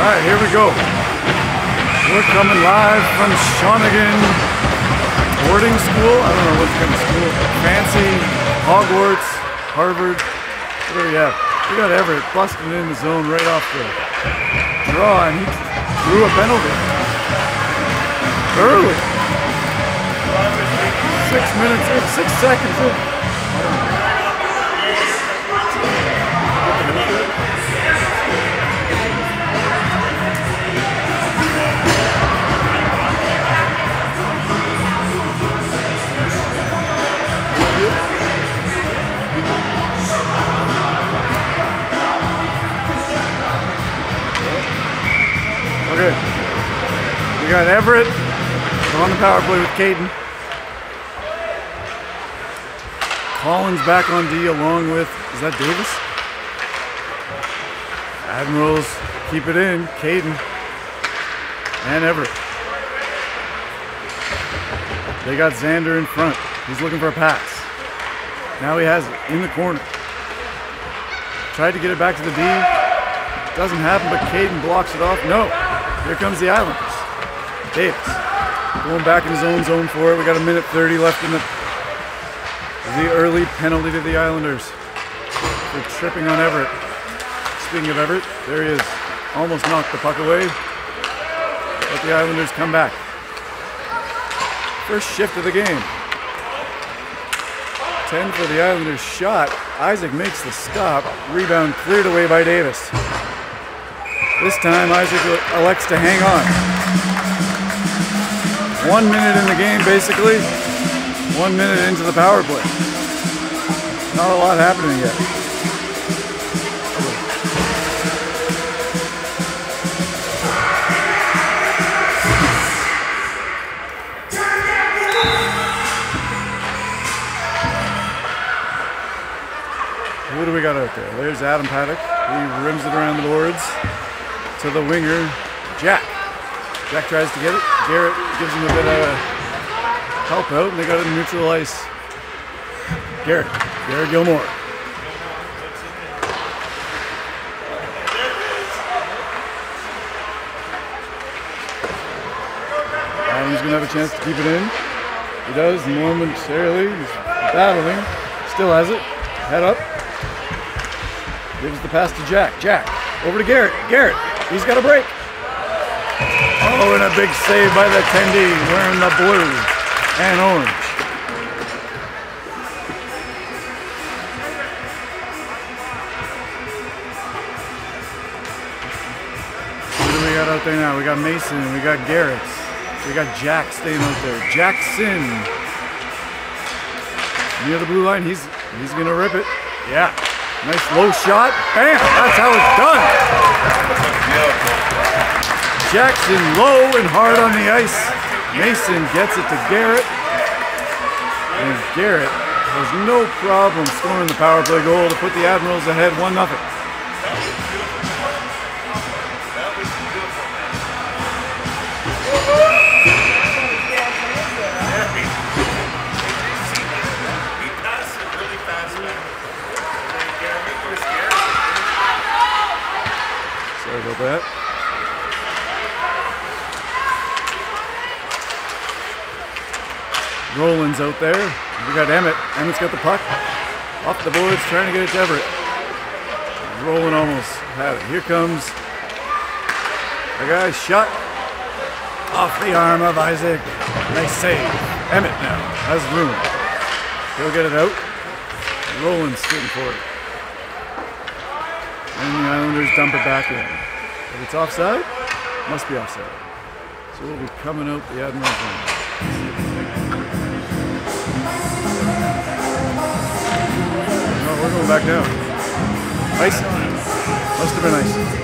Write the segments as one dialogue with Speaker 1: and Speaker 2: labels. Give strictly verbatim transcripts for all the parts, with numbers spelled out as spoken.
Speaker 1: Alright, here we go. We're coming live from Shawnigan boarding school. I don't know what kind of school. Fancy, Hogwarts, Harvard. What do we have? We got Everett busting in the zone right off the draw, and he threw a penalty. Early. Six minutes in, six seconds in. Okay, we got Everett on the power play with Caden. Collins back on D along with, is that Davis? Admirals keep it in, Caden and Everett. They got Xander in front. He's looking for a pass. Now he has it in the corner. Tried to get it back to the D. Doesn't happen, but Caden blocks it off. No. Here comes the Islanders. Davis going back in his own zone for it. We got a minute thirty left in the the early penalty to the Islanders for tripping on Everett. Speaking of Everett, there he is. Almost knocked the puck away, but the Islanders come back. First shift of the game. ten for the Islanders shot. Isaac makes the stop. Rebound cleared away by Davis. This time Isaac elects to hang on. One minute in the game basically. One minute into the power play. Not a lot happening yet. Who do we got out there? There's Adam Paddock. He rims it around the boards to the winger, Jack. Jack tries to get it. Garrett gives him a bit of help out, and they got it in neutral ice. Garrett, Garrett Gilmore. Adam's gonna have a chance to keep it in. He does momentarily. He's battling. Still has it. Head up. Gives the pass to Jack. Jack over to Garrett. Garrett. He's got a break. Oh, and a big save by the attendee wearing the blue and orange. Who do we got out there now? We got Mason. We got Garrett. We got Jack staying out there. Jackson. Near the blue line. He's he's gonna rip it. Yeah. Nice low shot. Bam! That's how it's done. Jackson low and hard on the ice. Mason gets it to Garrett. And Garrett has no problem scoring the power play goal to put the Admirals ahead one nothing. Sorry about that. Roland's out there. We got Emmett. Emmett's got the puck. Off the boards, trying to get it to Everett. Roland almost had it. Here comes the guy shot off the arm of Isaac. Nice save. Emmett now has room. He'll get it out. Roland's shooting for it. And the Islanders dump it back in. If it's offside, must be offside. So we'll be coming out the Admirals zone. No, we're going back down. Ice. Must have been ice.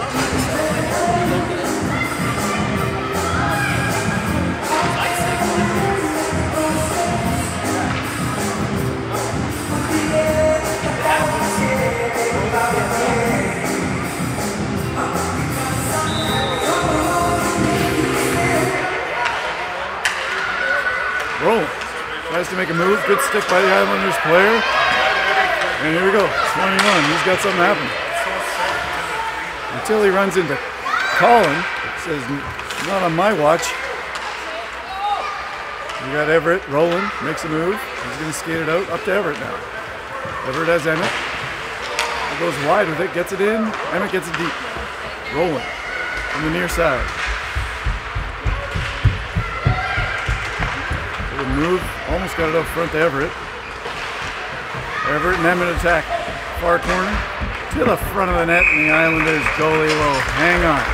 Speaker 1: Roll. Tries to make a move. Good stick by the Islanders player. And here we go. twenty-one. He's got something happening. Until he runs into Colin says, not on my watch. We got Everett rolling, makes a move. He's going to skate it out, up to Everett now. Everett has Emmett. He goes wide with it, gets it in. Emmett gets it deep. Rolling from the near side. Little move, almost got it up front to Everett. Everett and Emmett attack. Far corner to the front of the net, and the Islanders goalie will hang on.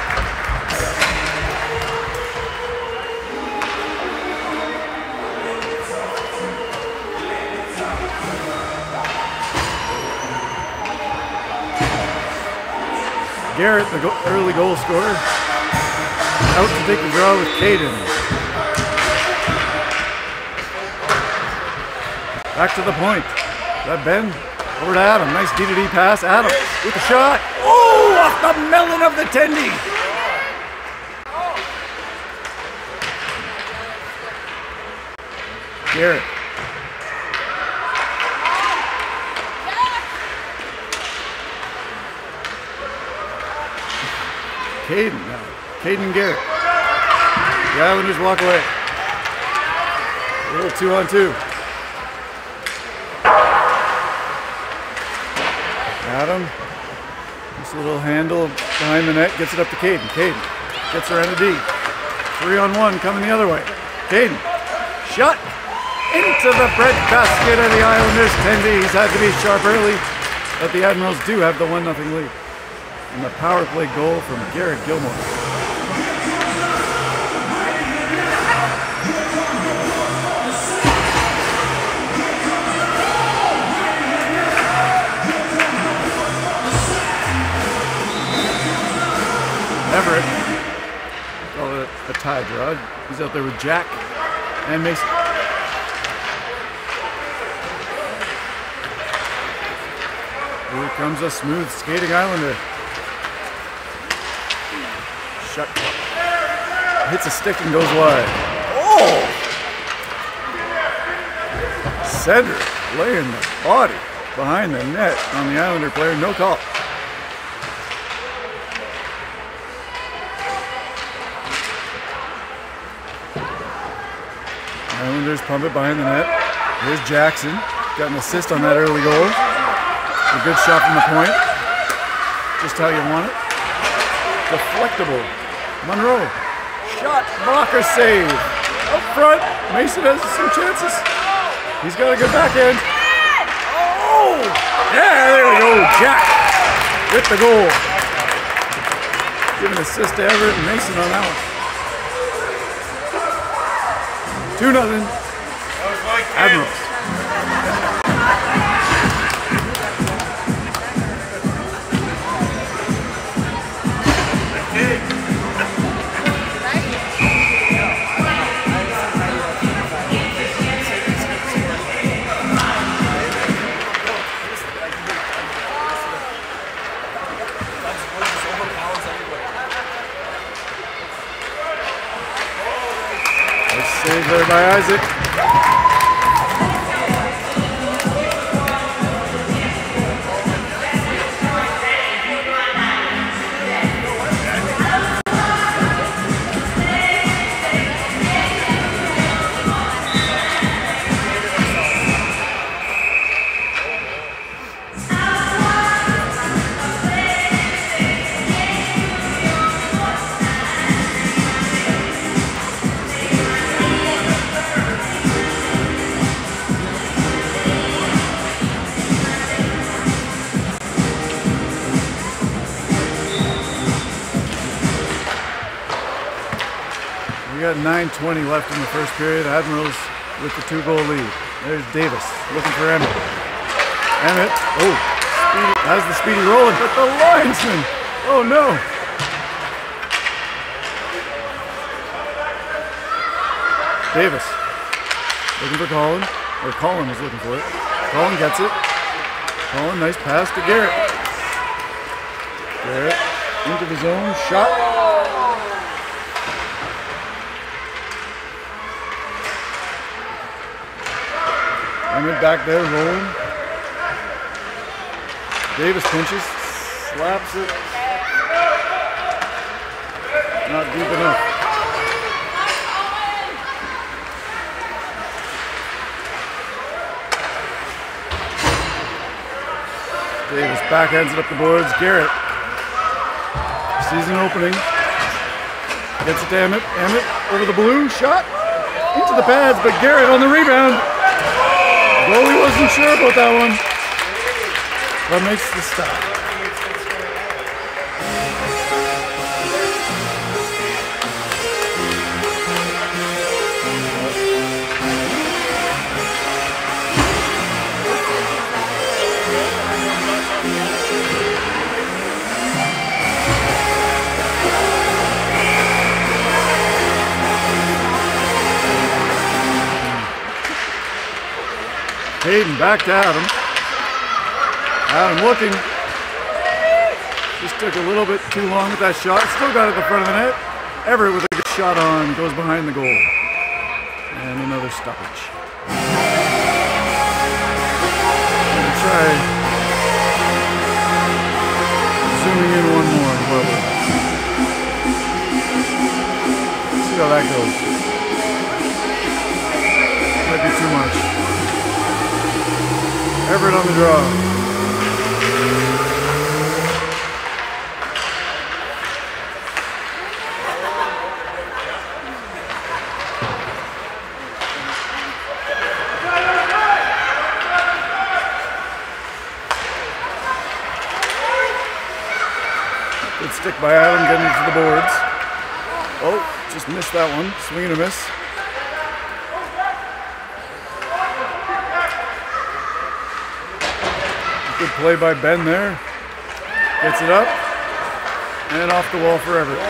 Speaker 1: Garrett, the go early goal scorer, out to take the draw with Caden. Back to the point. That Ben over to Adam. Nice D to D pass. Adam with the shot. Oh, off the melon of the tendy. Garrett. Caden now. Caden Garrett. The Islanders walk away. A little two on two. Adam. This little handle behind the net gets it up to Caden. Caden gets around a D. Three on one coming the other way. Caden. Shot into the bread basket of the Islanders. Tendy. He's had to be sharp early, but the Admirals do have the one nothing lead. And the power play goal from Garrett Gilmore. Everett, call it a tie draw. He's out there with Jack and Mason. Here comes a smooth skating Islander. Shot. Hits a stick and goes wide. Oh! Cedric laying the body behind the net on the Islander player. No call. Islanders pump it behind the net. Here's Jackson. Got an assist on that early goal. A good shot from the point. Just how you want it. Deflectable. Monroe. Shot. Blocker save. Up front. Mason has some chances. He's got a good backhand. Oh! Yeah, there we go. Jack with the goal. Give an assist to Everett and Mason on that one. two nothing. Admirals. Saved there by Isaac. We got nine twenty left in the first period. Admirals with the two-goal lead. There's Davis looking for Emmett. Emmett, oh, speedy, has the speedy rolling, but the linesman, oh no. Davis looking for Colin, or Colin was looking for it. Colin gets it. Colin, nice pass to Garrett. Garrett into the zone, shot. Emmett back there rolling. Davis pinches, slaps it. backhands it up the boards. Garrett sees an opening. Gets it to Emmett. Emmett over the blue. Shot into the pads, but Garrett on the rebound. Goalie wasn't sure about that one, but makes the stop. Hayden back to Adam. Adam looking. Just took a little bit too long with that shot. Still got it at the front of the net. Everett with a good shot on. Goes behind the goal. And another stoppage. Gonna try zooming in one more. See how that goes. Might be too much. Everett on the draw. Good stick by Adam getting to the boards. Oh, just missed that one. Swing and a miss. Good play by Ben there. Gets it up and off the wall for Everett.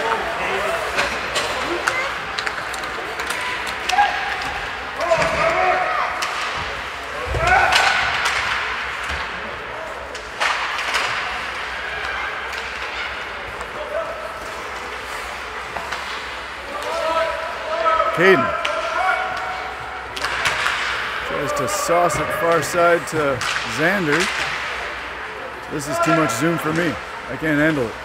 Speaker 1: Caden tries to sauce it far side to Xander. This is too much zoom for me. I can't handle it.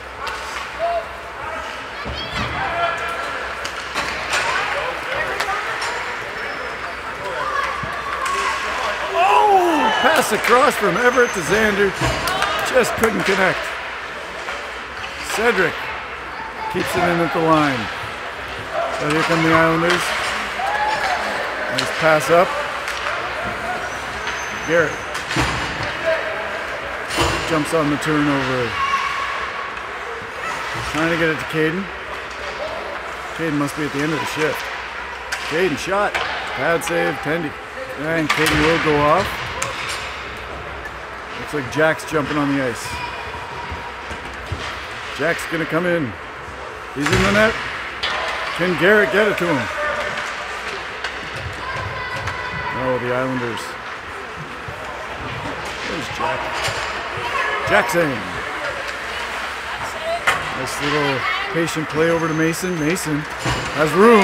Speaker 1: Oh! Pass across from Everett to Xander. Just couldn't connect. Cedric keeps it in at the line. So here come the Islanders. Nice pass up. Garrett jumps on the turnover. Trying to get it to Caden. Caden must be at the end of the shift. Caden shot. Pad save, Tendy. And Caden will go off. Looks like Jack's jumping on the ice. Jack's gonna come in. He's in the net. Can Garrett get it to him? Oh, the Islanders. There's Jack. Jackson. Nice little patient play over to Mason. Mason has room.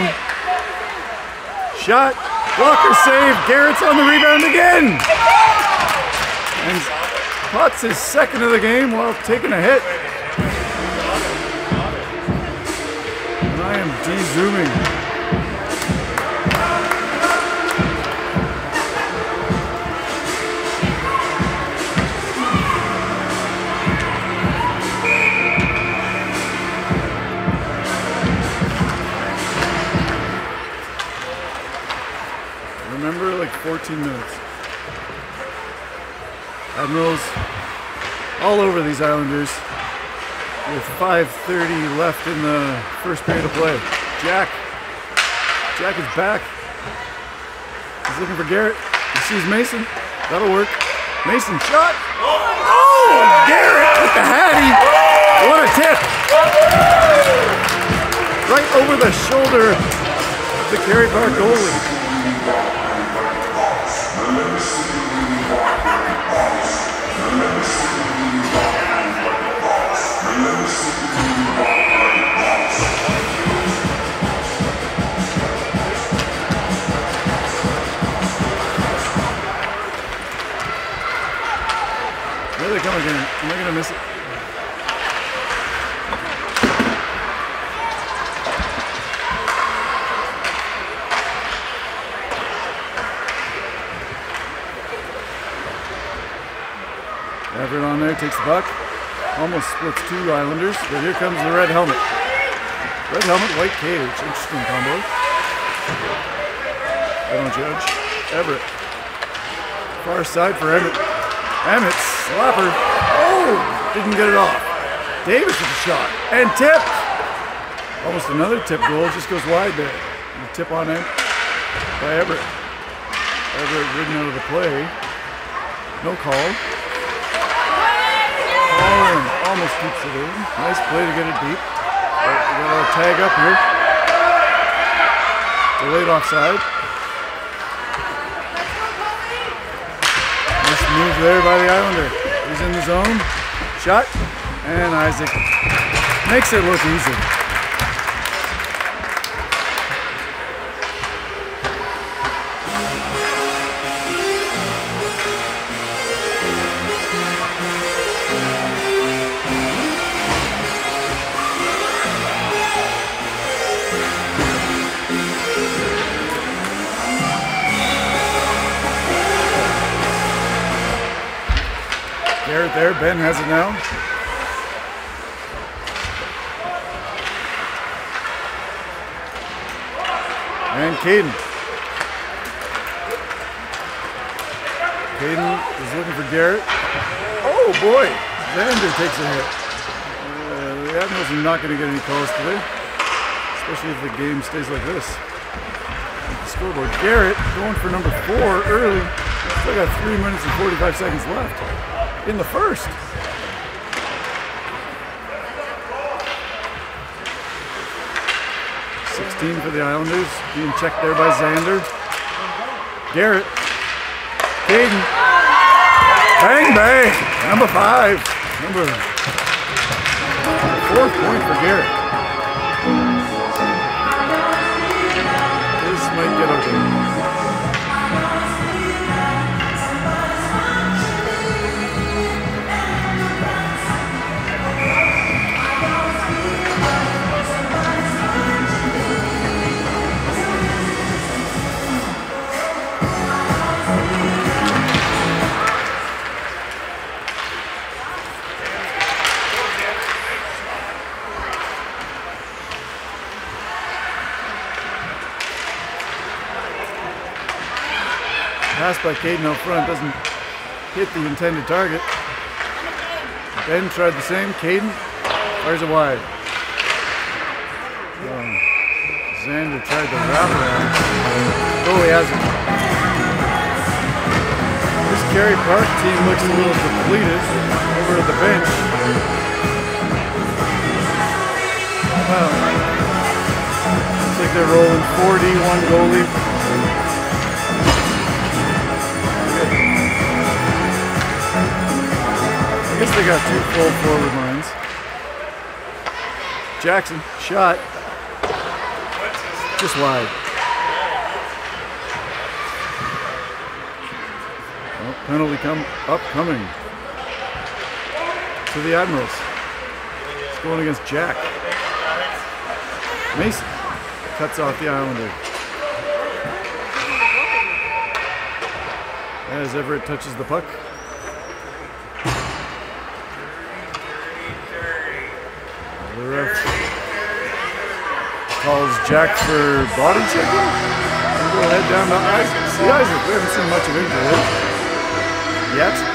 Speaker 1: Shot. Blocker save. Garrett's on the rebound again. And Potts his second of the game while taking a hit. And I am de-zooming. Remember, like fourteen minutes. Admirals all over these Islanders with five thirty left in the first period of play. Jack. Jack is back. He's looking for Garrett. He sees Mason. That'll work. Mason shot. Oh! Garrett with the hattie. What a tip. Right over the shoulder of the Carey Park goalie. Here they come again. Am I going to miss it? Garrett takes the puck. Almost splits two Islanders, but here comes the red helmet. Red helmet, white cage. Interesting combo. I don't judge. Everett. Far side for Emmett. Emmett, slapper. Oh! Didn't get it off. Davis with a shot. And tipped! Almost another tip goal. Just goes wide there. The tip on it by Everett. Everett ridden out of the play. No call. Oh, and almost keeps it in. Nice play to get it deep. But we got a tag up here. Delayed offside. Nice move there by the Islander. He's in the zone. Shot. And Isaac makes it look easy. Garrett there, Ben has it now. And Caden. Caden is looking for Garrett. Oh boy, Xander takes a hit. Uh, the Admirals are not going to get any calls today, especially if the game stays like this. The scoreboard. Garrett going for number four early. Still got three minutes and forty-five seconds left in the first. sixteen for the Islanders, being checked there by Xander. Garrett. Caden. Bang, bang. Number five. Number fourth point for Garrett. This might get ugly. Pass by Caden out front doesn't hit the intended target. Ben tried the same. Caden fires it wide. Um, Xander tried to wrap around. Oh, he hasn't. This Cary Park team looks a little depleted over at the bench. Well, looks like they're rolling forty, one goalie. I guess they got two full forward lines. Jackson, shot. Just wide. Well, penalty come upcoming to the Admirals. It's going against Jack. Mason cuts off the Islander. As Everett touches the puck. The ref calls Jack for body checking. We'll go ahead down to Isaac. See Isaac, we haven't seen much of him today yet.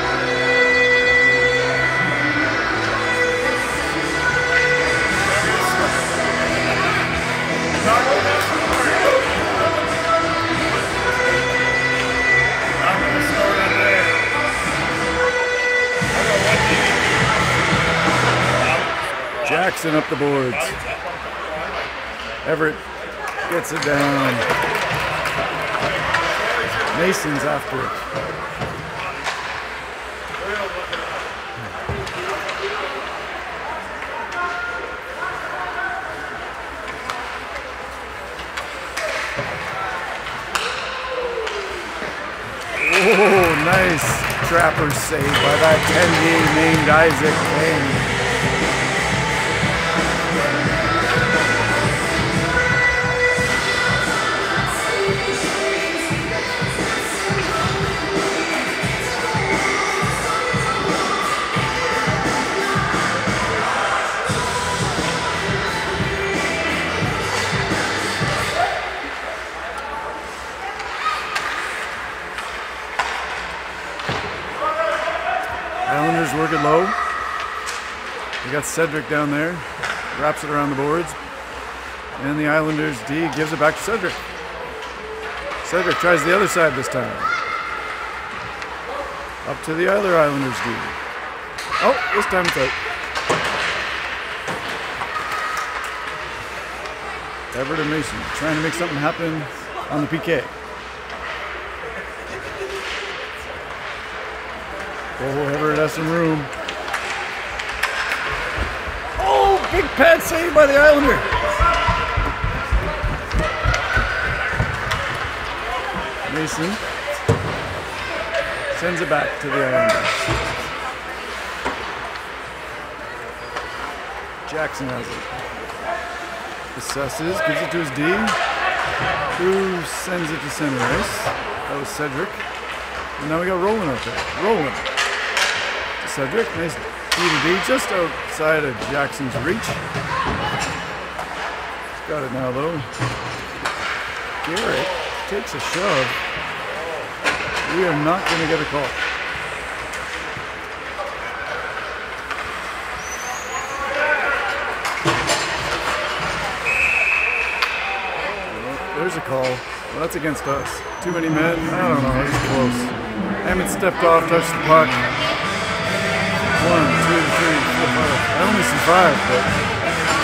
Speaker 1: Jackson up the boards. Everett gets it down. Mason's after it. Oh, nice trapper save by that ten D named Isaac Kane. got Cedric down there. Wraps it around the boards. And the Islanders D gives it back to Cedric. Cedric tries the other side this time. Up to the other Islanders D. Oh, this time it's out. Everett and Mason trying to make something happen on the P K. Oh, Everett has some room. Oh, big pad save by the Islander. Mason sends it back to the Islanders. Jackson has it. Assesses, gives it to his D, who sends it to center ice. That was Cedric. And now we got Roland out there. Roland to Cedric. Nice D to D, just outside of Jackson's reach. He's got it now though. Garrett takes a shove. We are not going to get a call. There's a call. Well, that's against us. Too many men? I don't know. It's close. Emmett stepped off, touched the puck. One, two, three, four, five. I only see five, but...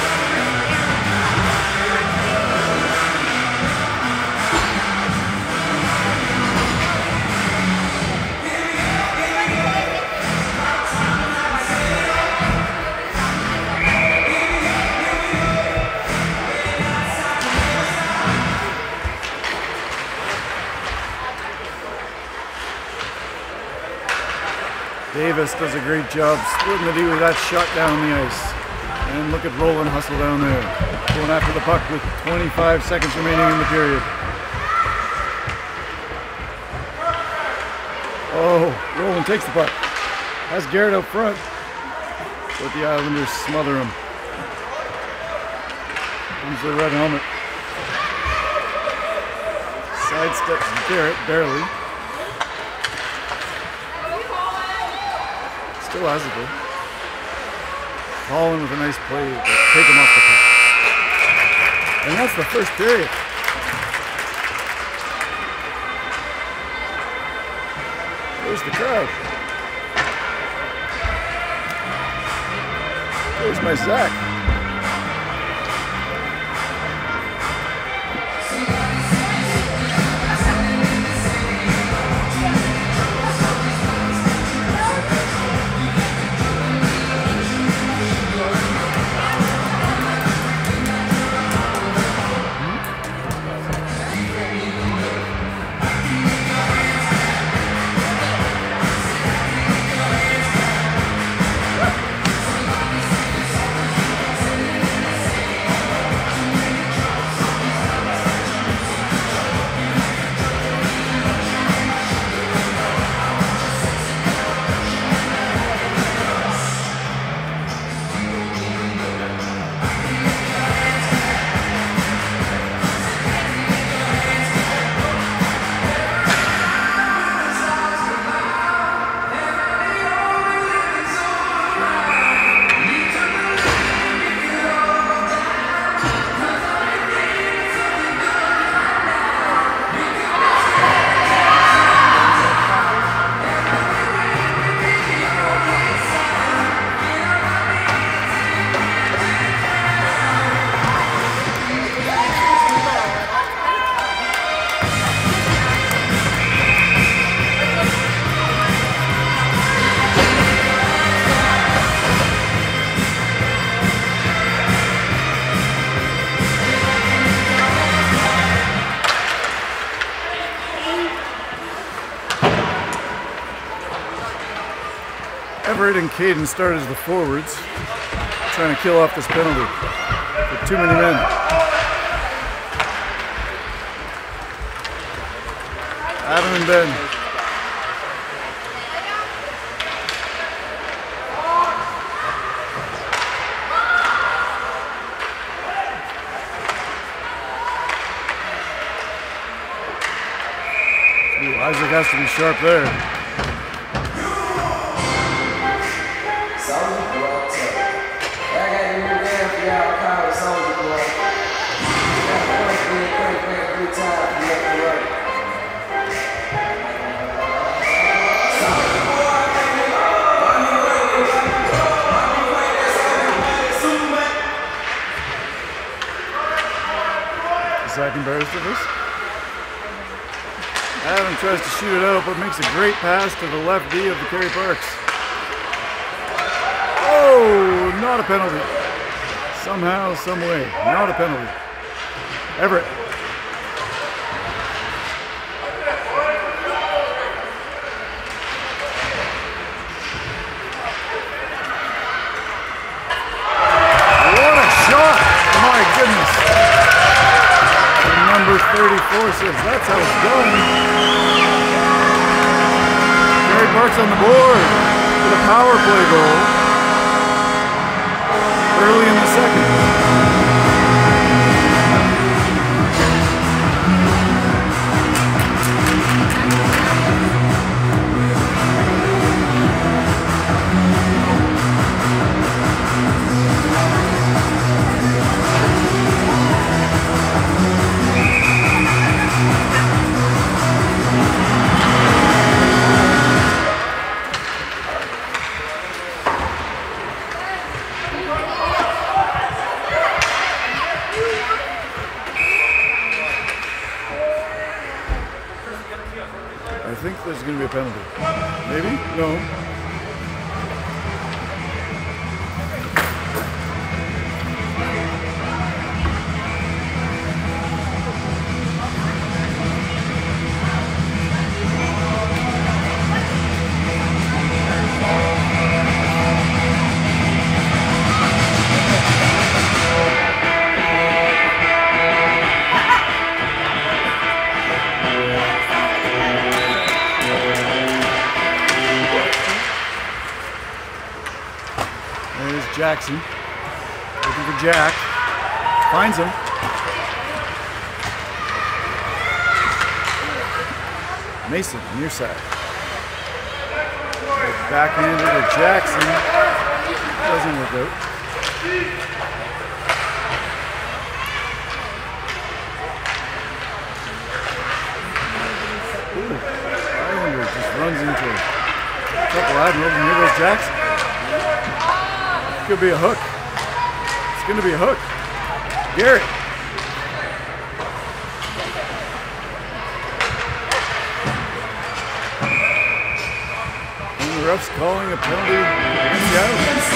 Speaker 1: Davis does a great job splitting the D with that shot down the ice. And look at Roland hustle down there. Going after the puck with twenty-five seconds remaining in the period. Oh, Roland takes the puck. Has Garrett out front. But the Islanders smother him. Comes the red helmet. Sidesteps Garrett, barely. Still has it though. Holland with a nice play to take him off the puck. And that's the first period. Where's the crowd? Where's my Zach? Everett and Caden start as the forwards, trying to kill off this penalty with too many men. Adam and Ben. Ooh, Isaac has to be sharp there. second burst of this. Adam tries to shoot it out, but makes a great pass to the left D of the Kerry Parks. Oh, not a penalty. Somehow, some way, not a penalty. Everett. What a shot! My goodness. And number thirty-four says that's how it's done. Kerry Parks on the board for the power play goal early in the second. I think there's going to be a penalty. Maybe? No. There's Jackson, looking for Jack, finds him. Mason, near side. Backhander to Jackson, doesn't work out. Ooh, Islander just runs into a couple Admirals, and here goes Jackson. Could be a hook. It's going to be a hook. Garrett. And the ref's calling a penalty against the Islanders.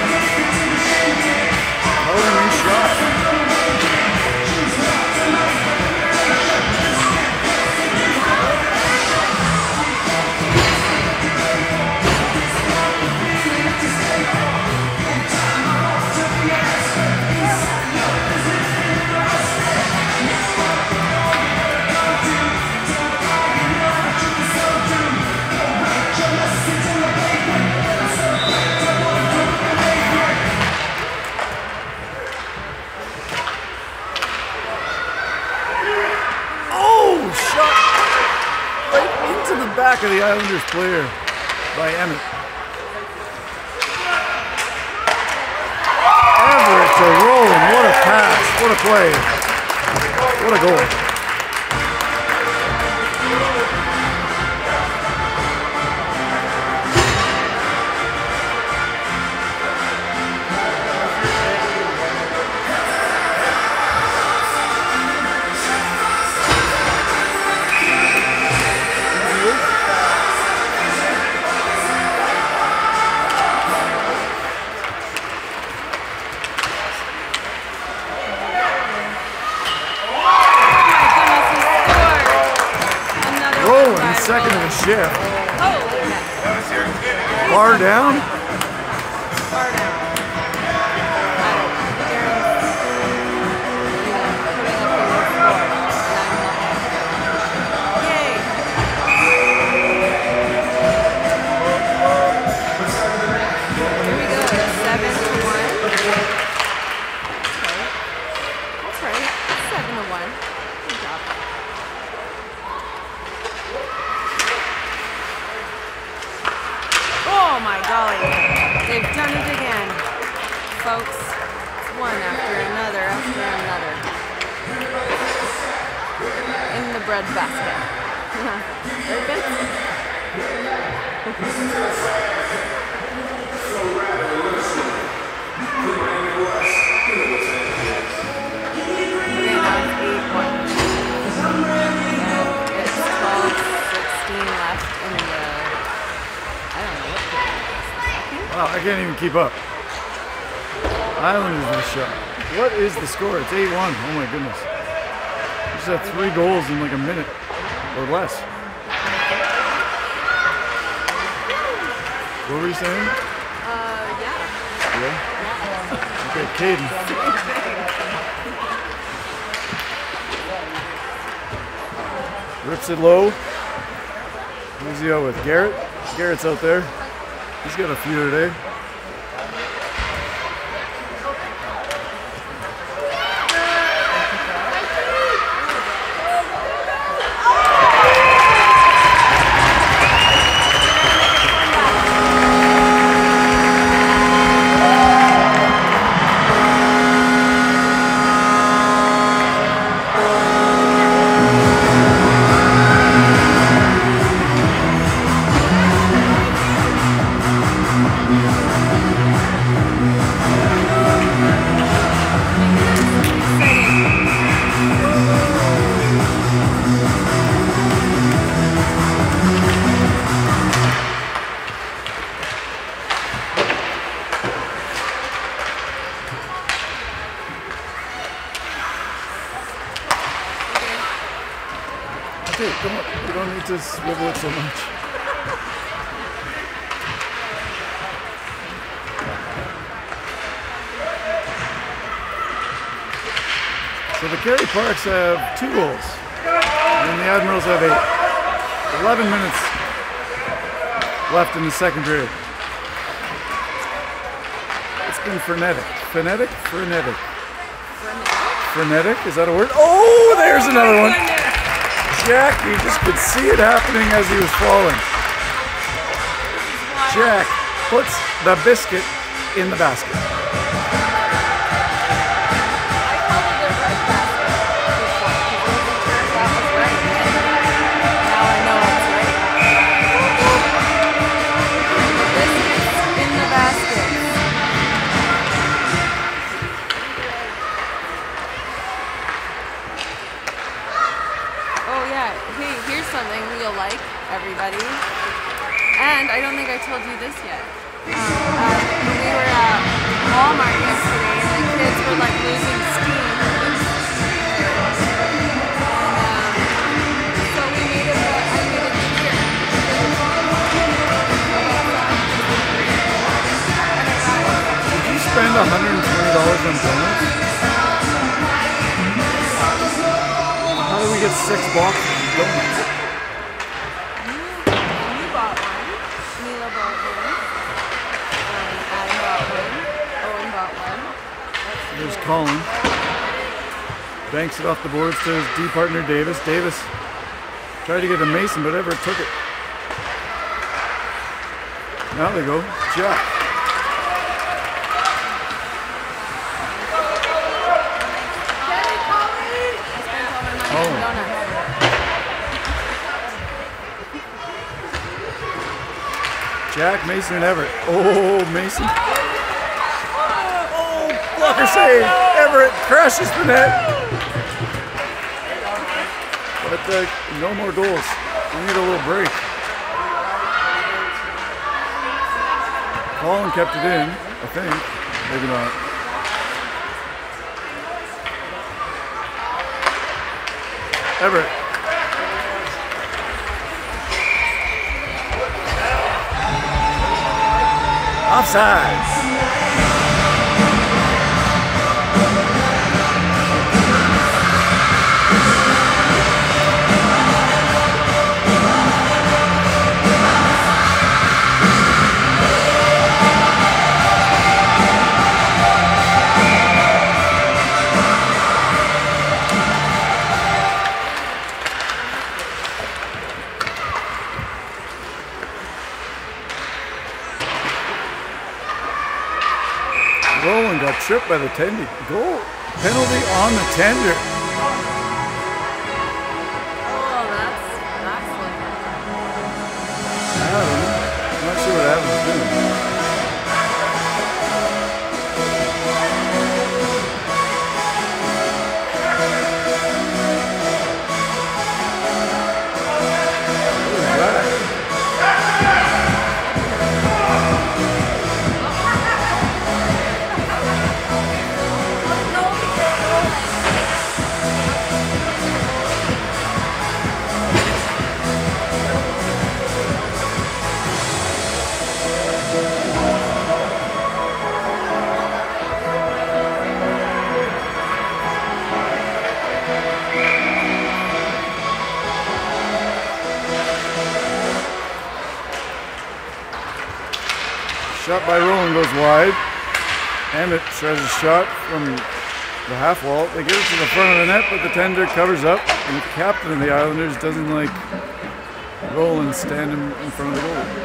Speaker 1: Calling a shot. Back of the Islanders player by Emmett. Everett to Roland. What a pass. What a play. What a goal. Second of the shift. Far down.
Speaker 2: Far down. Yay. Here we go. Seven to one. Okay. That's right. Seven to one. Good job. Oh my golly, they've done it again, folks. It's one after another after another. In the bread basket. Bread bits? Okay, now it's eight one.
Speaker 1: can't even keep up. Islanders with a shot. What is the score? It's eight one. Oh my goodness. We just had three goals in like a minute or less. What were you saying?
Speaker 2: Uh, yeah.
Speaker 1: Yeah? Okay, Caden. Rips it low. Who's he out with? Garrett? Garrett's out there. He's got a few today. Okay, come on. You don't need to swivel it so much. So the Kerry Parks have two goals, and the Admirals have eight. Eleven minutes left in the second period. It's been frenetic. Frenetic? Frenetic. Frenetic? Is that a word? Oh, there's another one. Jack, you just could see it happening as he was falling. Jack puts the biscuit in the basket.
Speaker 2: Everybody. And I don't think I told you this yet. Um, uh, when we were at Walmart yesterday, and the kids were like losing steam. And, um, so we made it, uh, I made it cheer.
Speaker 1: Did you spend one hundred twenty dollars on donuts? How do we get six boxes of donuts? There's Colin. Banks it off the boards to his D partner Davis. Davis tried to get to Mason, but Everett took it. Now they go. Jack. Oh. Jack, Mason, and Everett. Oh, Mason. Blocker save. Everett crashes the net. But uh, no more goals. We need a little break. Colin kept it in, I think. Maybe not. Everett. Offsides. Roland got tripped by the tender. Goal. Penalty on the tender.
Speaker 2: Oh, that's that's looking.
Speaker 1: I don't know. I'm not sure what Adam's doing. What is that? Shot by Roland goes wide. Emmett tries a shot from the half wall. They get it to the front of the net, but the tender covers up, and the captain of the Islanders doesn't like Roland standing in front of the goal.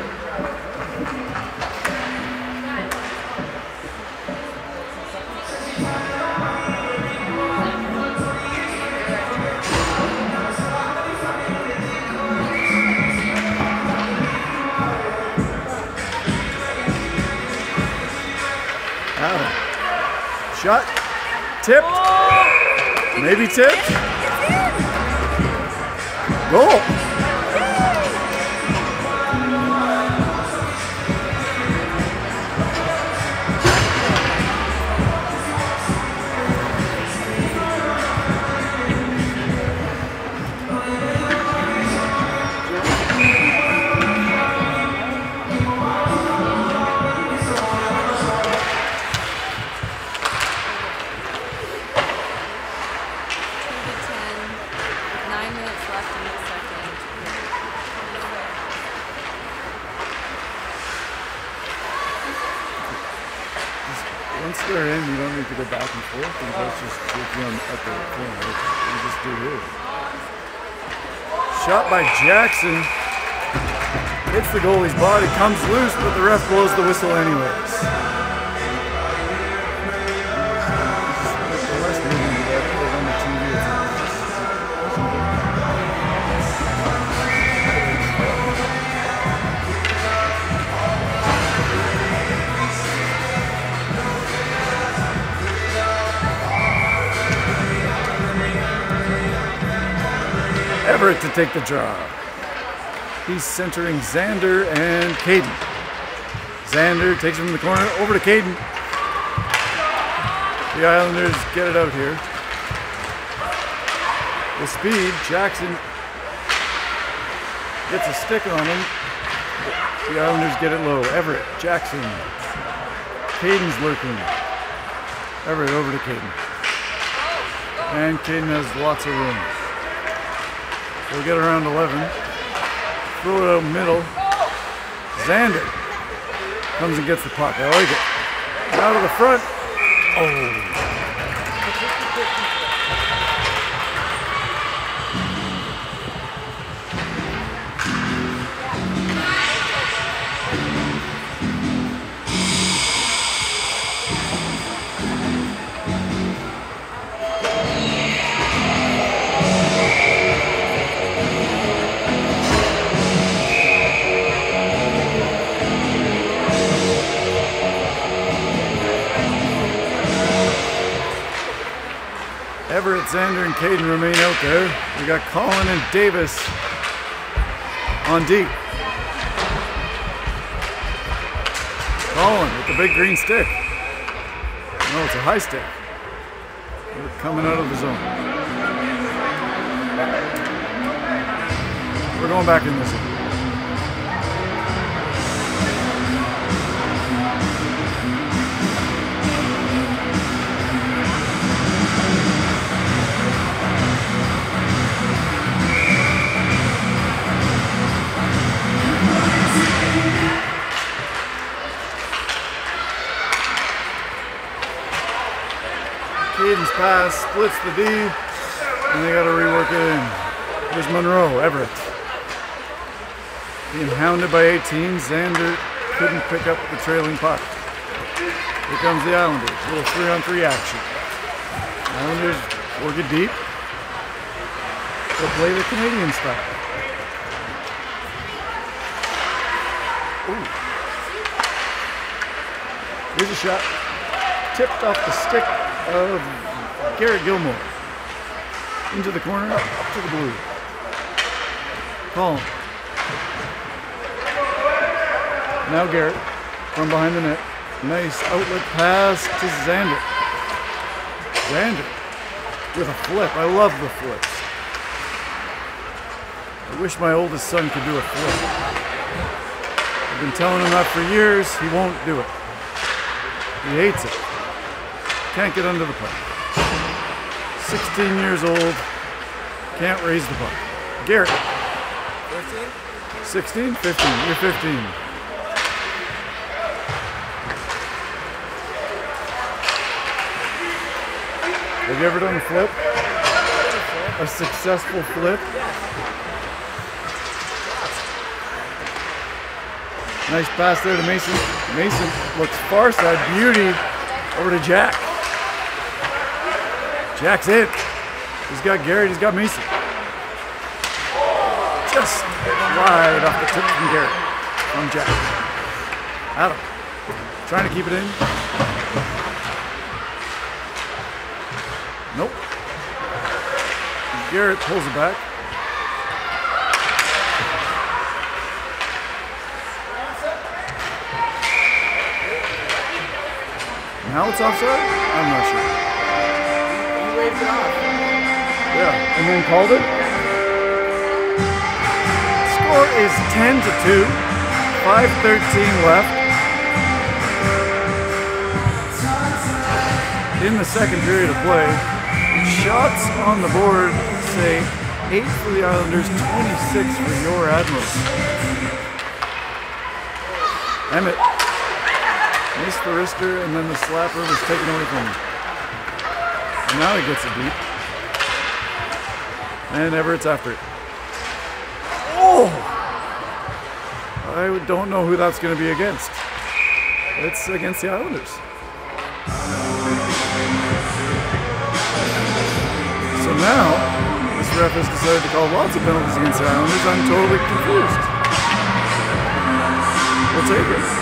Speaker 1: Adam. Shot. Tipped.
Speaker 2: Oh,
Speaker 1: Maybe tipped.
Speaker 2: it's in.
Speaker 1: Goal. Once they're in, you don't need to go back and forth, and that's just working on at the corner. You just do this. Shot by Jackson. Hits the goalie's body, comes loose, but the ref blows the whistle anyways. The less movement you get on the T V, Everett to take the draw. He's centering Xander and Caden. Xander takes him in the corner, over to Caden. The Islanders get it out here. With speed, Jackson gets a stick on him. The Islanders get it low. Everett, Jackson. Caden's lurking. Everett over to Caden. And Caden has lots of room. They'll get around eleven. Throw it out middle. Xander comes and gets the puck. I like it. Out of the front. Oh. Everett, Xander, and Caden remain out there. We got Colin and Davis on D. Colin with the big green stick. No, it's a high stick. We're coming out of the zone. We're going back in this one. Caden's pass splits the D, and they got to rework it in. Here's Monroe, Everett. Being hounded by eighteen, Xander couldn't pick up the trailing puck. Here comes the Islanders, a little three on three action. Islanders work it deep. They'll play the Canadian style. Ooh. Here's a shot. Tipped off the stick of Garrett Gilmore. Into the corner, up to the blue. Colin. Now Garrett from behind the net. Nice outlet pass to Xander. Xander with a flip. I love the flips. I wish my oldest son could do a flip. I've been telling him that for years. He won't do it. He hates it. Can't get under the puck. sixteen years old. Can't raise the puck. Garrett.
Speaker 3: fifteen?
Speaker 1: sixteen? fifteen. You're fifteen. Have you ever done a flip? A successful flip? Nice pass there to Mason. Mason looks far side. Beauty over to Jack. Jack's in. He's got Garrett. He's got Mason. Just wide off the tip from Garrett. From Jack. Adam. Trying to keep it in. Nope. Garrett pulls it back. Now it's offside? I'm not sure.
Speaker 3: He waved it off.
Speaker 1: Yeah, and then called it. Score is ten to two. five thirteen left. In the second period of play. Shots on the board say eight for the Islanders, twenty-six for your Admirals. Emmett missed the wrister, and then the slapper was taken away from him. And now he gets it deep. And Everett's after it. Oh! I don't know who that's going to be against. It's against the Islanders. So now, this ref has decided to call lots of penalties against the Islanders. I'm totally confused. We'll take it.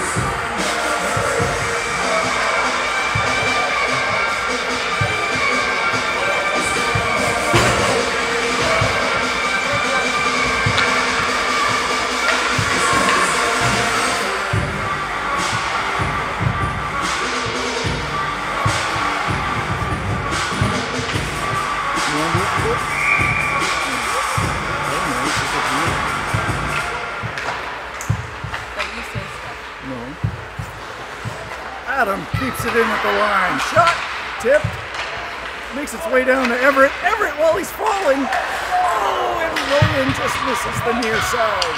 Speaker 1: Adam keeps it in at the line. Shot, tip, makes its way down to Everett. Everett while he's falling. Oh, and Roland just misses the near side.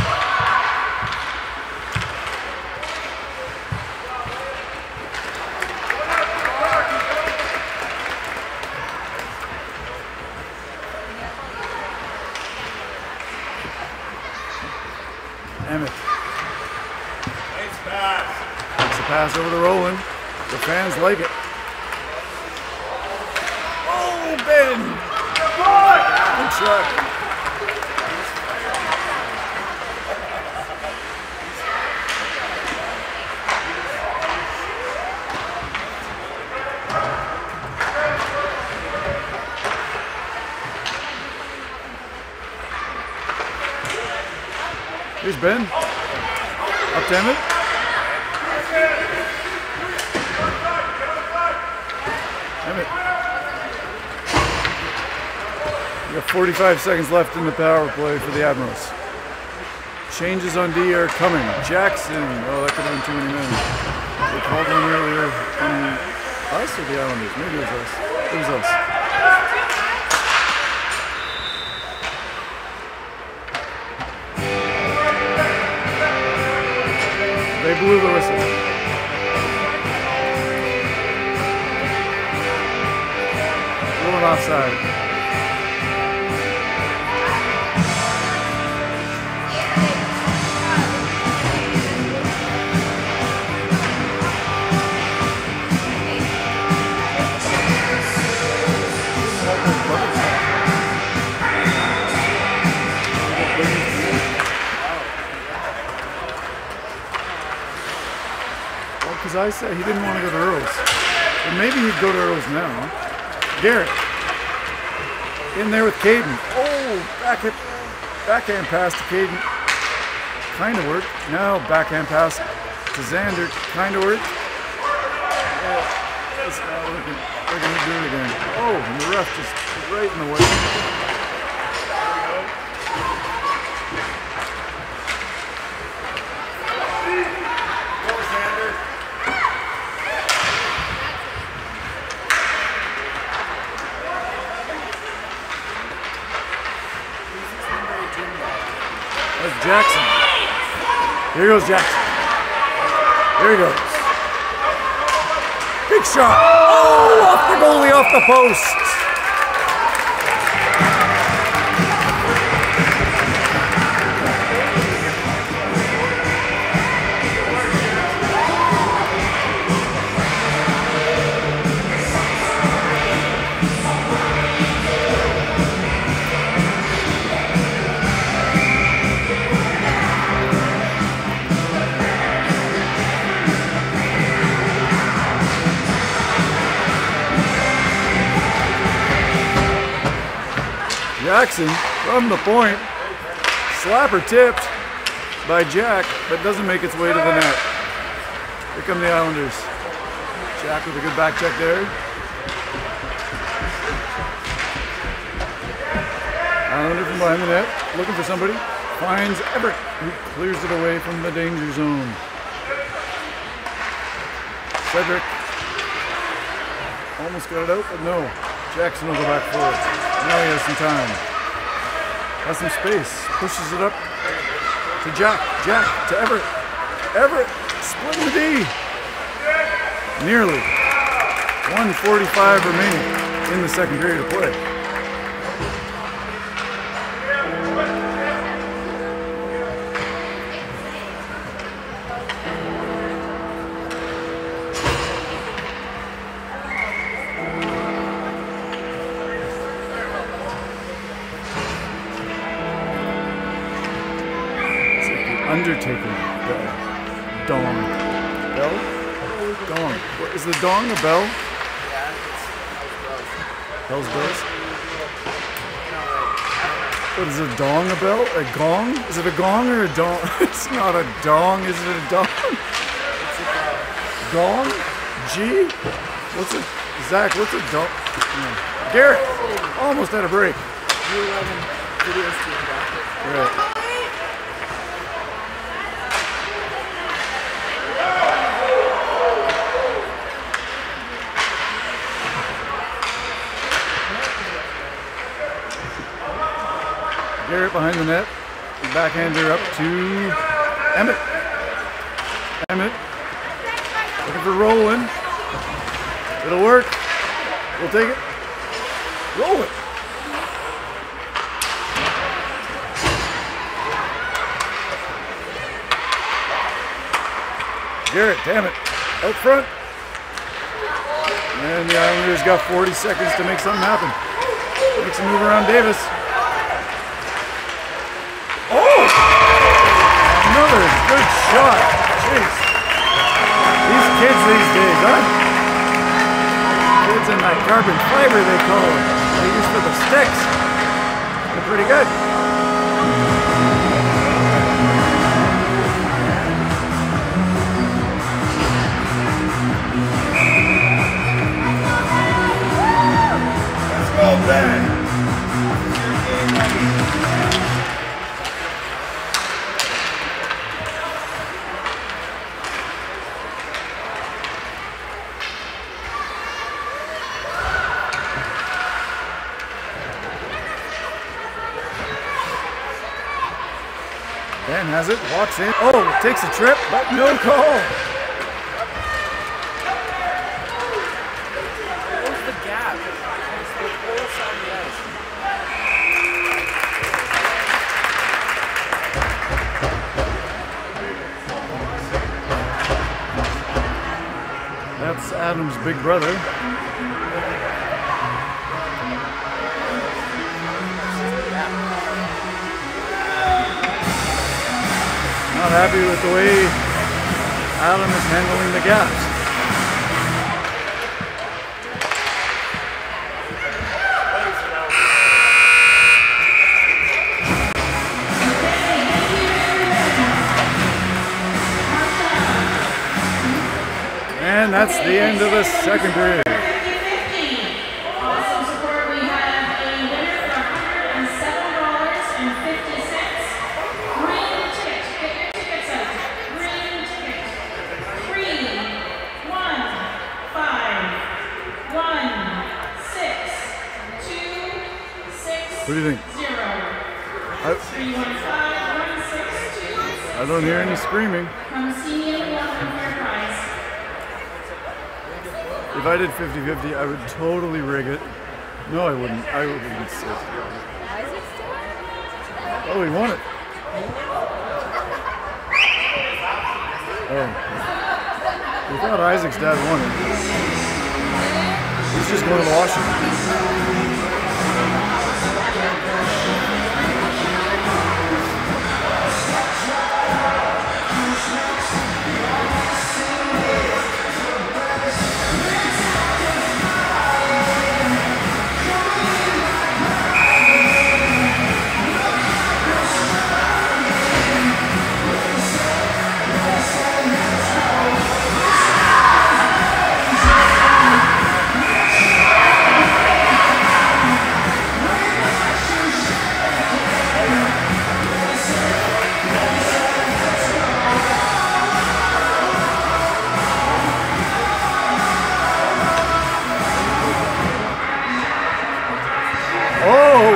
Speaker 1: Emmett.
Speaker 3: Nice pass.
Speaker 1: Takes the pass over to Roland. The fans like it. Oh, Ben! Good shot. Here's Ben. Up to Emmett. Emmett. We got forty-five seconds left in the power play for the Admirals. Changes on D are coming. Jackson. Oh, that could have been too many men. They called one earlier on us or the Islanders? Maybe it was us. It was us. They blew the whistle. Going offside. Because I said he didn't want to go to Earls. But maybe he'd go to Earls now. Garrett. In there with Caden. Oh, back hit, backhand pass to Caden. Kind of worked. Now backhand pass to Xander. Kind of worked. Oh, it's not working. They're going to do it again. Oh, and the ref just right in the way. That's Jackson. Here goes Jackson. Here he goes. Big shot. Oh, off the goalie, off the post. Jackson from the point. Slapper tipped by Jack, but doesn't make its way to the net. Here come the Islanders. Jack with a good back check there. Islander from behind the net, looking for somebody. Finds Everett, who clears it away from the danger zone. Cedric almost got it out, but no. Jackson will go back forward. Now he has some time. Has some space. Pushes it up to Jack. Jack to Everett. Everett splitting the D. Nearly. one forty-five remaining in the second period of play. Undertaker bell. Dong. Bell? Dong. What, is the dong a bell?
Speaker 3: Yeah, it's
Speaker 1: Hell's bells? What is a dong a bell? A gong? Is it a gong or a dong? It's not a dong. Is it a dong?
Speaker 3: It's a bell.
Speaker 1: Gong? G? What's a Zach? What's a dong? No. Garrett almost had a break.
Speaker 3: U eleven video stream back.
Speaker 1: Right. Garrett behind the net. Backhander up to Emmett. Emmett looking for Roland. It'll work. We'll take it. Roll it. Garrett, damn it. Out front. And the Islanders got forty seconds to make something happen. Makes a move around Davis. Oh! Another good shot. Jeez. These kids these days, huh? Kids in that carbon fiber they call them. They use for the sticks. They're pretty good. Let's go, Ben! Ben has it, walks in. Oh, takes a trip, but no call.
Speaker 3: Where's the gap? It's the whole side of the ice.
Speaker 1: That's Adam's big brother. Not happy with the way Adam is handling the gaps. And that's the end of the second period. What do you think? I, I don't hear any screaming. If I did fifty fifty, I would totally rig it. No, I wouldn't. I wouldn't sit. Oh, he won it. Oh. We thought Isaac's dad won it. He's just going to Washington.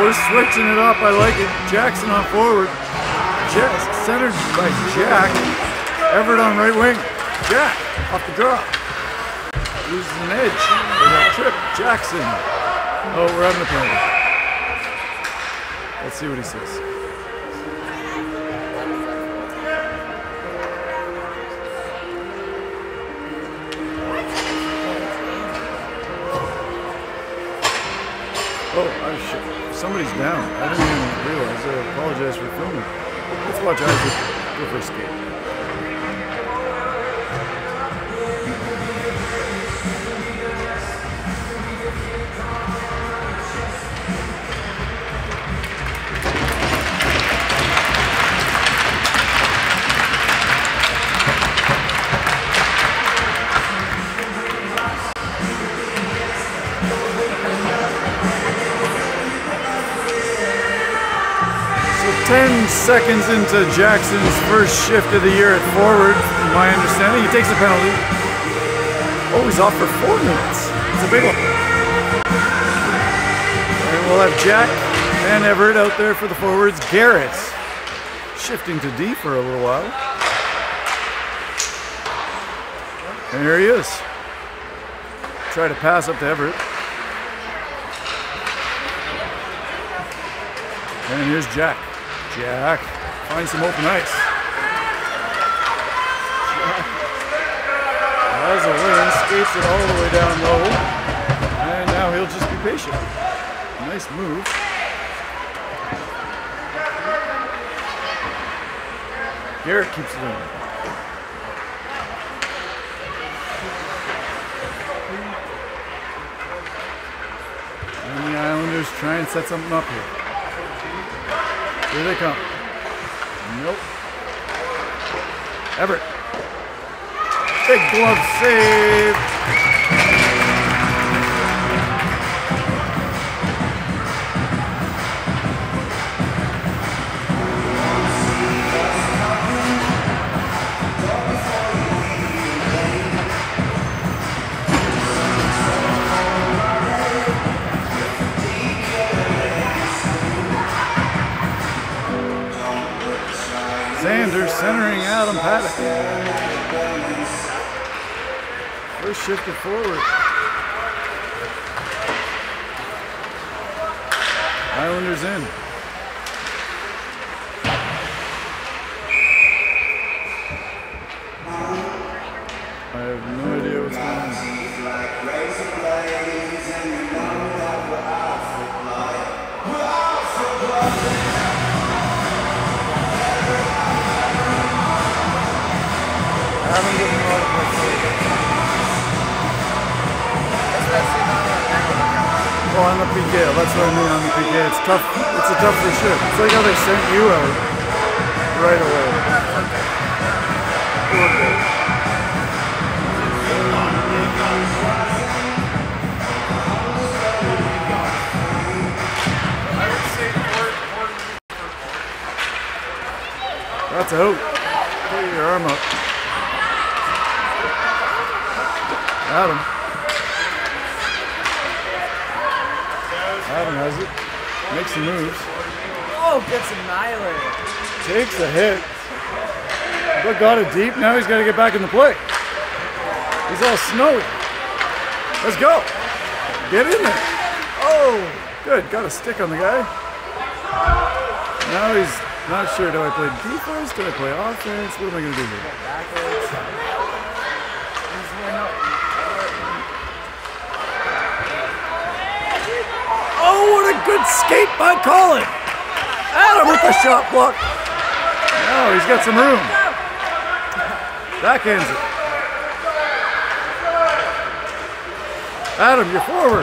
Speaker 1: Oh, switching it up. I like it. Jackson on forward. Jack, centered by Jack. Everett on right wing. Jack off the draw. Loses an edge. With that trip. Jackson. Oh, we're having a penalty. Let's see what he says. Oh, I should, somebody's down. I didn't even realize. I apologize for filming. Let's watch Isaac go for a skate. ten seconds into Jackson's first shift of the year at forward, from my understanding. He takes a penalty. Oh, he's off for four minutes. It's a big one. And we'll have Jack and Everett out there for the forwards. Garrett shifting to D for a little while. And here he is. Try to pass up to Everett. And here's Jack. Jack finds some open ice. Jack has a win, skates it all the way down low, and now he'll just be patient. Nice move. Garrett keeps it in. And the Islanders try and set something up here. Here they come. Nope. Everett. Big glove save. Xander centering Adam Paddock. First shifted forward. Islanders in. I have no idea what's going on. Adam doesn't know how to play skate. Oh, on the P K, that's what I mean on the P K. It's tough, it's a tougher shift. It's like how they sent you out right away. That's out. Put your arm up. Adam. Adam has it. Makes some moves.
Speaker 3: Oh, gets annihilated.
Speaker 1: Takes a hit. But got it deep. Now he's got to get back in the play. He's all snowy. Let's go. Get in there. Oh, good. Got a stick on the guy. Now he's not sure. Do I play defense? Do I play offense? What am I going to do here?
Speaker 3: Backwards.
Speaker 1: Oh, what a good skate by Colin. Adam with the shot block. Now he's got some room. Backhands it. Adam, you're forward.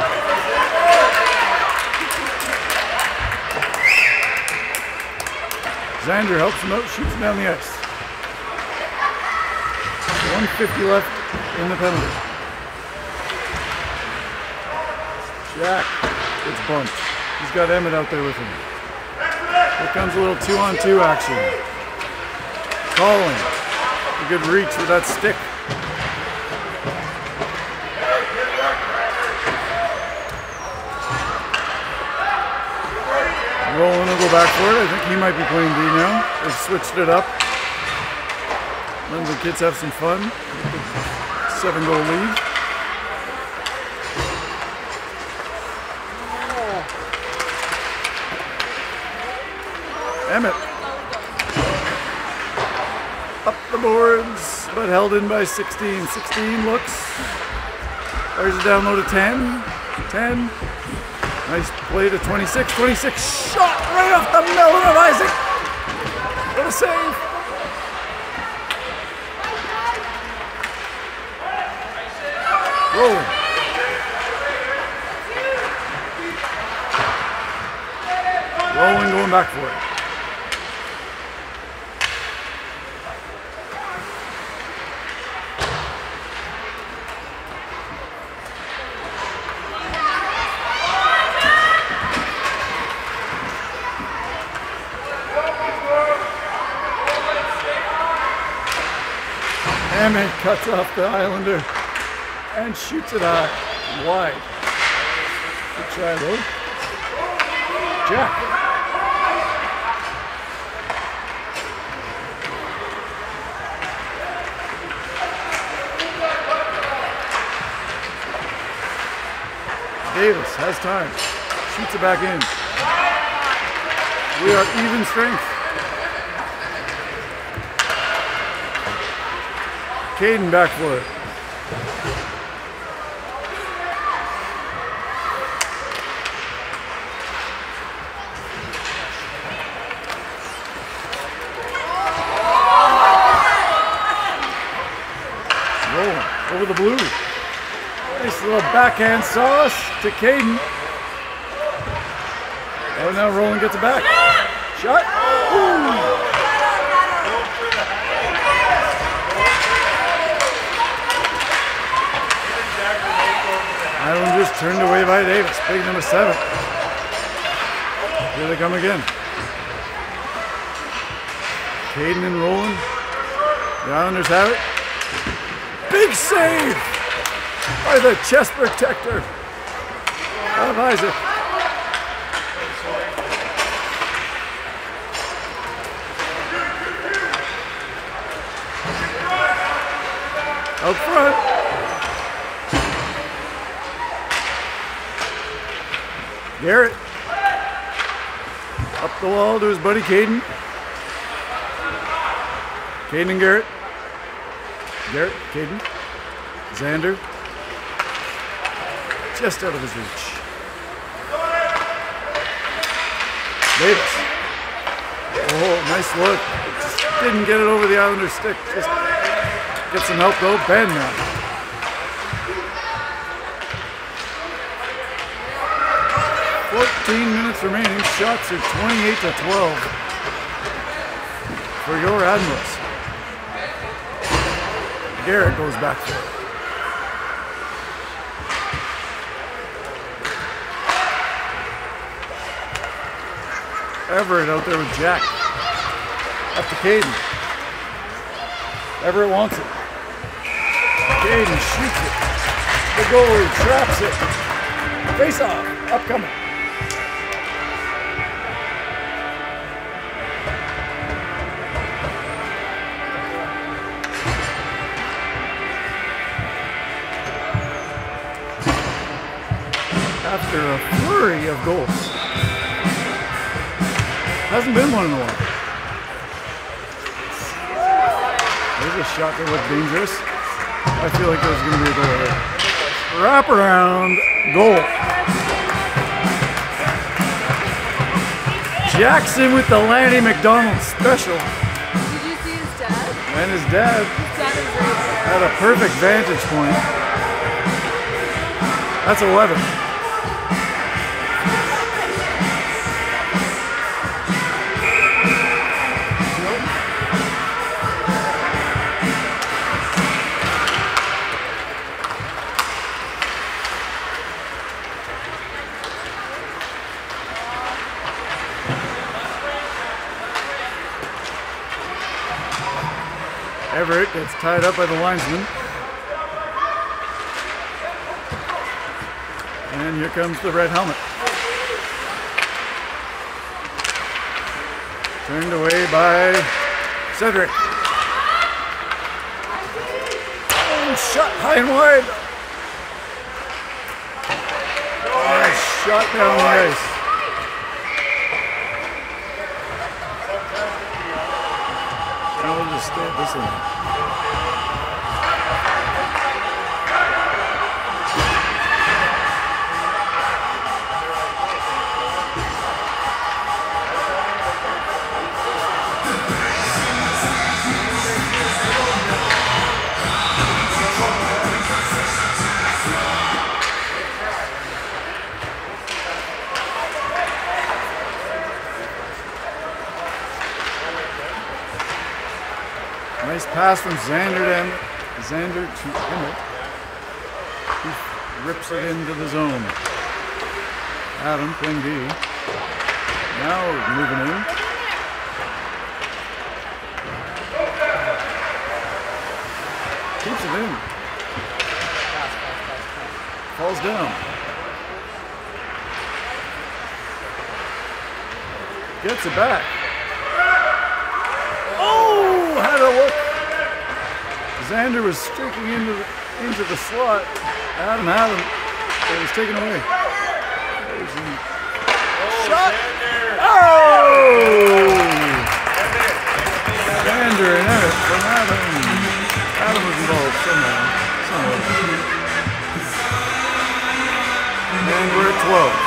Speaker 1: Xander helps him out, shoots him down the ice. one fifty left in the penalty. Jack gets bumped. He's got Emmett out there with him. Here comes a little two-on-two action. Colin, a good reach with that stick. Roland will go back for it. I think he might be playing D now. They've switched it up. Letting the kids have some fun. Seven goal lead. Emmett. Up the boards, but held in by sixteen. sixteen looks. Fires it down low to ten. ten. Nice play to twenty-six. twenty-six shot right off the melon of Isaac. What a save. Rolling. Rolling going back for it. Emmett cuts off the Islander and shoots it high, wide. Good try though. Jack. Davis has time, shoots it back in. We are even strength. Caden back for it. Rolling over the blue. Nice little backhand sauce to Caden. Oh, now Roland gets it back. Shot. Ooh. Islanders turned away by Davis, big number seven. Here they come again. Caden and Roland. The Islanders have it. Big save by the chest protector of Isaac. Out front. Garrett. Up the wall to his buddy Caden. Caden and Garrett. Garrett, Caden. Xander. Just out of his reach. Davis. Oh, nice look. Just didn't get it over the Islanders' stick. Just get some help though. Ben now. fourteen minutes remaining. Shots are twenty-eight to twelve for your Admirals. Garrett goes back for it. Everett out there with Jack. Up to Caden. Everett wants it. Caden shoots it. The goalie traps it. Face off. Upcoming. After a flurry of goals. Hasn't been one in a while. There's a shot that looked dangerous. I feel like there's going to be a goal there. Wraparound goal. Jackson with the Lanny McDonald special.
Speaker 2: Did you see his dad?
Speaker 1: And his dad,
Speaker 2: His dad is right there.
Speaker 1: had a perfect vantage point. That's eleven. Everett gets tied up by the linesman. And here comes the red helmet. Turned away by Cedric. Oh, shot high and wide. Oh, shot down the ice. Now we'll just stay at this end. Nice pass from Xander to Emmett. Xander to Emmett. He rips it into the zone. Adam playing D. Now moving in. Keeps it in. Falls down. Gets it back. Oh, had a look. Xander was streaking into the, into the slot. Adam had him. It was taken away. Shot. Oh! Xander and Emmett from Adam. Adam was involved somehow. Somehow. And we're at twelve.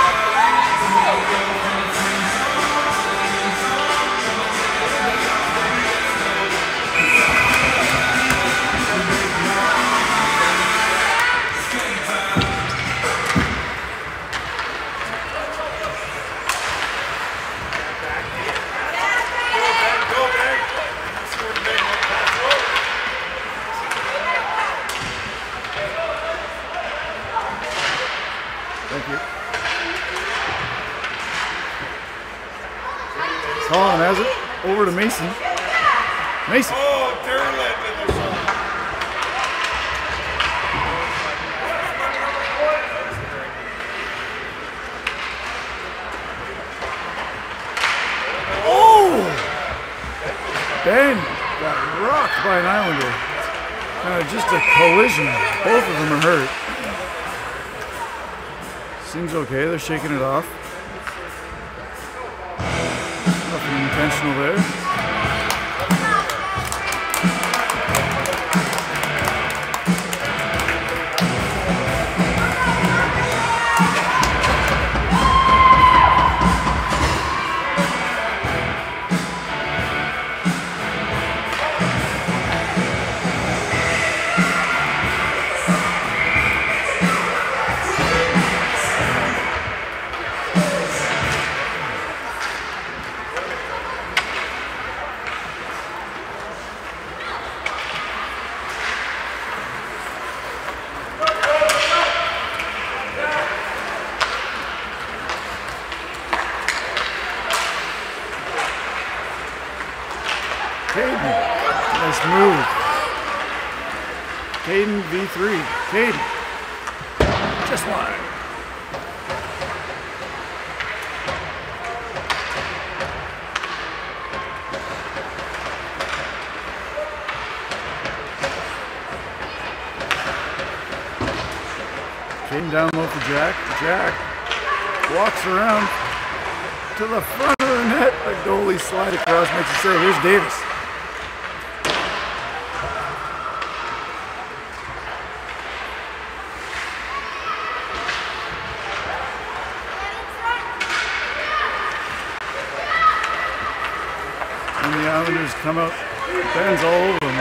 Speaker 1: Thank you. Holland has it. Over to Mason. Mason.
Speaker 4: Oh, Derleth in the zone.
Speaker 1: Oh! Ben got rocked by an Islander. Kind of just a collision. Both of them are hurt. Seems okay, they're shaking it off. Nothing intentional there. Caden, nice move. Caden V three. Caden, just line. Caden down low for Jack. Jack walks around to the front of the net. The goalie slide across, makes a save. Here's Davis. And the Islanders come out. Ben's all over them.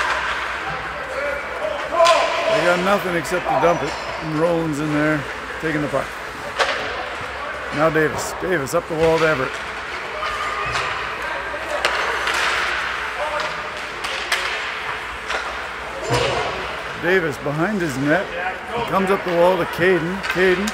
Speaker 1: They got nothing except to dump it. And Roland's in there, taking the puck. Now Davis. Davis up the wall to Everett. Davis behind his net. Comes up the wall to Caden. Caden.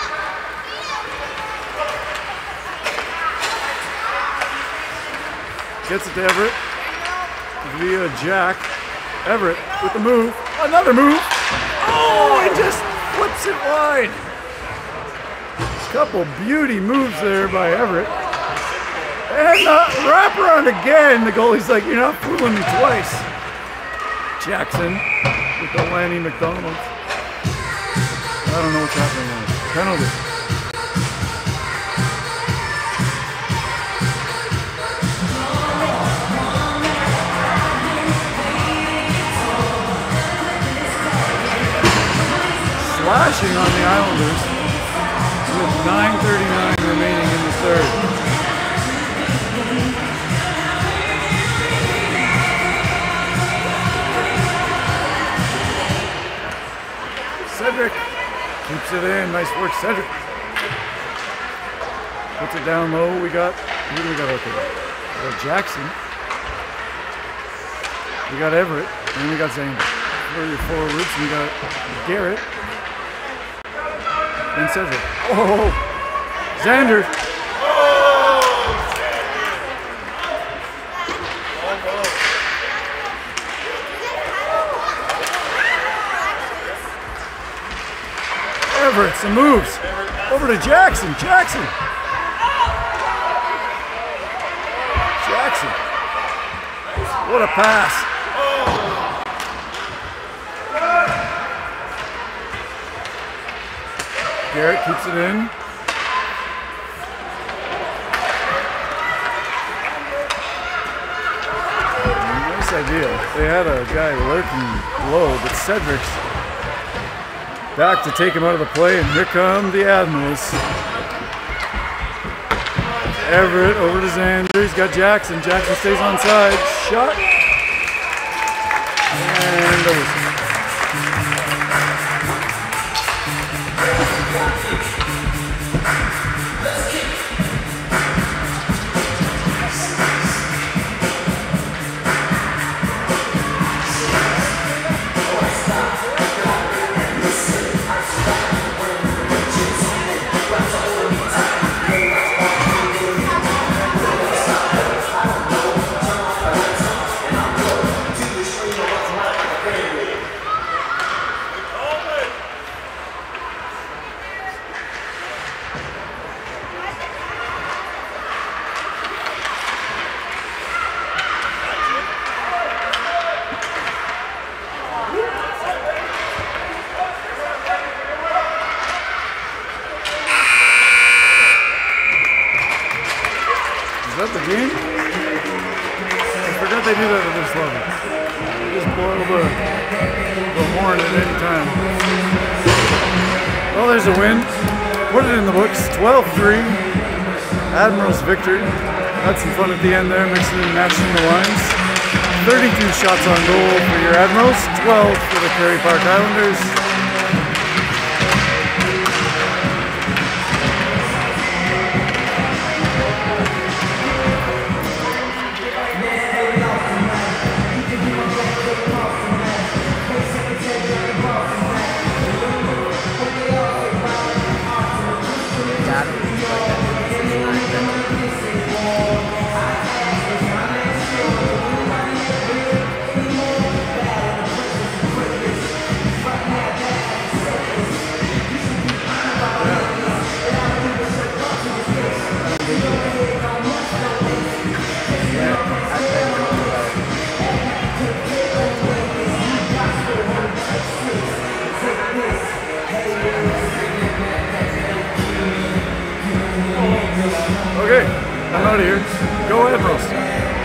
Speaker 1: Gets it to Everett. Via Jack. Everett with the move. Another move. Oh, he just flips it wide. Couple beauty moves there by Everett. And uh, wraparound again. The goalie's like, you're not fooling me twice. Jackson with the Lanny McDonald. I don't know what's happening now. Penalty. Slashing on the Islanders with nine thirty-nine remaining in the third. Cedric keeps it in. Nice work, Cedric. Puts it down low. We got, who do we got out there? We got Jackson. We got Everett. And we got Zander. For your forwards, we got Garrett. And Cedric. Oh, Zander. Everett, some moves. Over to Jackson. Jackson. Jackson. What a pass. Garrett keeps it in. Nice idea. They had a guy lurking low, but Cedric's back to take him out of the play, and here come the Admirals. Everett over to Zander. He's got Jackson. Jackson stays on side. Shot. And a whistle. Is that the game? I forgot they do that at this level. They just blow the, the horn at any time. Well, there's a win. Put it in the books. twelve three. Admirals victory. Had some fun at the end there, mixing and matching the lines. thirty-two shots on goal for your Admirals. twelve for the Perry Park Islanders. Okay, I'm out of here. Go Admirals.